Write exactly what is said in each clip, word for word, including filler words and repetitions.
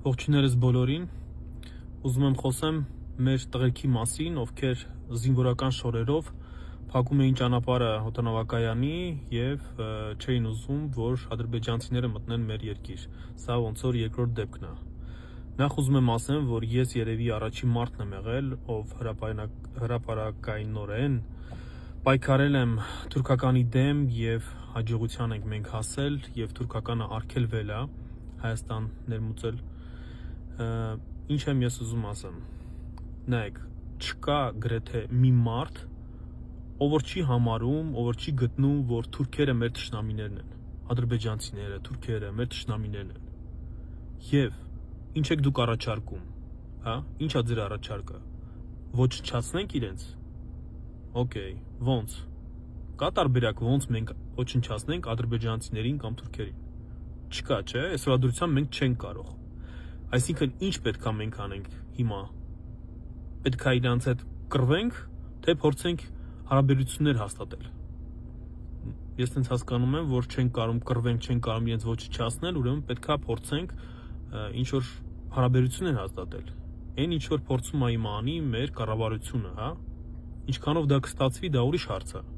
Ողջույններս բոլորին, ուզում եմ խոսեմ մեր տղերքի մասին, ովքեր զինվորական շորերով փակում էին ճանապարհը օդանավակայանի եւ չէին ուզում, որ ադրբեջանցիները մտնեն մեր երկիր։ Սա ոնց որ երկրորդ դեպքն է։ Նախ ուզում եմ ասեմ, որ ես երևի առաջին մարդն եմ եղել, ով հրապարակայնորեն պայքարել եմ թուրքականի դեմ եւ հաջողության ենք մենք հասել եւ թուրքականը արգելվել է Հայաստան ներմուծել։ Ինչ եմ ես ուզում ասեմ, նայեք, չկա գրեթե մի մարդ, ով որ չի համարում, ով որ չի գտնում, որ թուրքերը մեր թշնամիներն են, ադրբեջանցիները, թուրքերը մեր թշնամիներն են։ Եվ ինչ եք դուք առաջարկում, հա, ի՞նչ է ձեր առաջարկը, ոչնչացնենք իրենց։ Okay, ոնց։ Կա տարբերակ ոնց մենք ոչնչացնենք ադրբեջանցիներին կամ թուրքերին։ Չկա, չէ՞, այսօր դրությամբ մենք չենք կարող։ Այսինքն ինչ պետք է մենք անենք հիմա։ Պետք է իրանց հետ կռվենք, թե փորձենք հարաբերություններ հաստատել։ Ես տենց հասկանում եմ, որ չենք կարող կռվենք, չենք կարող իրենց ոչնչացնել, ուրեմն պետք է փորձենք ինչ որ հարաբերություններ հաստատել։ Այն ինչ որ փորձում է հիմա անի մեր կառավարությունը, հա։ Ինչքանով դա կստացվի, դա ուրիշ հարց է։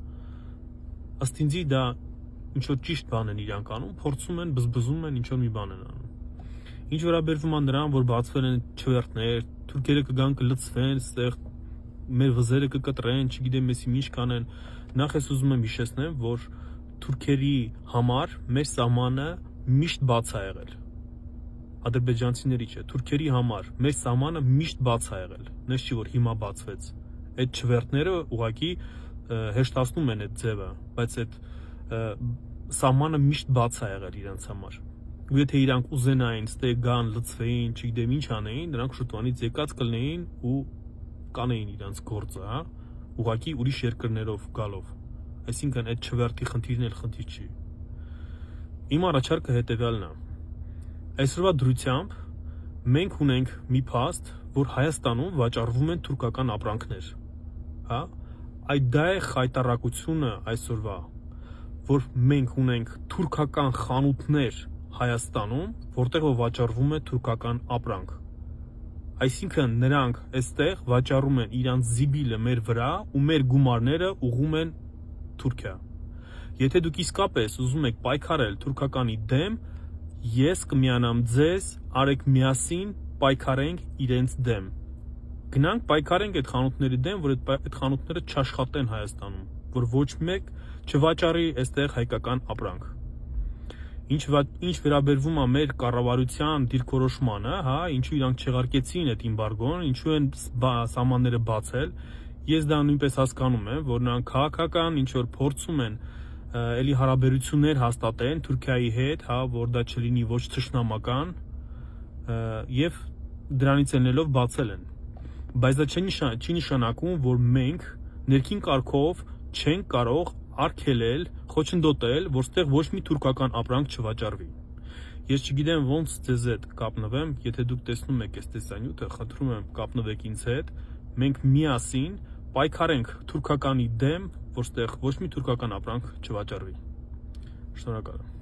Ըստ ինձի դա ինչ որ ճիշտ բան են իրանք անում, փորձում են, բզբզում են, ինչ որ մի բան են անում։ Ինչ վերաբերվում է նրան, որ բացվել են չվերթներ, թուրքերը կգան կլցվեն, այստեղ մեր վզերը կկտրեն, չգիտեմ եսի ինչ կանեն, նախ ես ուզում եմ հիշեցնեմ, որ թուրքերի համար մեր սահմանը միշտ բաց է եղել։ Ադրբեջանցիների չէ, թուրքերի համար մեր սահմանը միշտ բաց է եղել, նես չի որ հիմա բացվեց։ Այդ չվերթները ուղղակի հեշտացնում են այդ ձևը, բայց այդ սահմանը միշտ բաց է եղել իրենց համար։ Ու եթե իրանք ուզենային, ստե գան, լցվեին, չգիտեմ ինչ անեին, նրանք շուտվանից եկած կլնեին ու կանեին իրանց գործը, հա, ուղղակի ուրիշ երկրներով գալով։ Այսինքն այդ չվերթի խնդիրն էլ խնդիր չի։ Իմ առաջարկը հետևյալն է։ Այսօրվա դրությամբ մենք ունենք մի փաստ, որ Հայաստանում վաճառվում են թուրքական ապրանքներ, հա, այդ դա է խայտարակությունը այսօրվա, որ մենք ունենք թուրքական խանութներ Հայաստանում, որտեղ որ վաճառվում է թուրքական ապրանք։ Այսինքն նրանք այստեղ վաճառում են իրանց զիբիլը մեր վրա ու մեր գումարները ուղղում են Թուրքիա։ Եթե դուք իսկապես ուզում եք պայքարել թուրքականի դեմ, ես կմիանամ ձեզ, արեք միասին պայքարենք իրենց դեմ։ Գնանք պայքարենք այդ խանութների դեմ, որ այդ խանութները չաշխատեն Հայաստանում, որ ոչ մեկ չվաճառի այստեղ հայկական ապրանք։ Ինչ ինչ վերաբերվում է մեր կառավարության դիրքորոշմանը, հա, ինչու իրանք չեղարկեցին այդ իմբարգոն, ինչու են սահմանները բացել, ես դա նույնպես հասկանում եմ, որ նրանք քաղաքական ինչ որ փորձում են էլի հարաբերություններ հաստատեն Թուրքիայի հետ, հա, որ դա չլինի ոչ թշնամական, եւ դրանից ելնելով բացել են։ Բայց դա չի նշանակում, որ մենք ներքին կարգով չենք կարող արգելել, խոչընդոտել, որտեղ ոչ մի թուրքական ապրանք չվաճառվի։ Ես չգիտեմ ոնց ձեզ հետ կապնվեմ, եթե դուք տեսնում եք այս տեսանյութը, խնդրում եմ կապնվեք ինձ հետ, մենք միասին պայքարենք թուրքականի դեմ, որտեղ ոչ մի թուրքական ապրանք չվաճառվի։ Շնորհակալ եմ։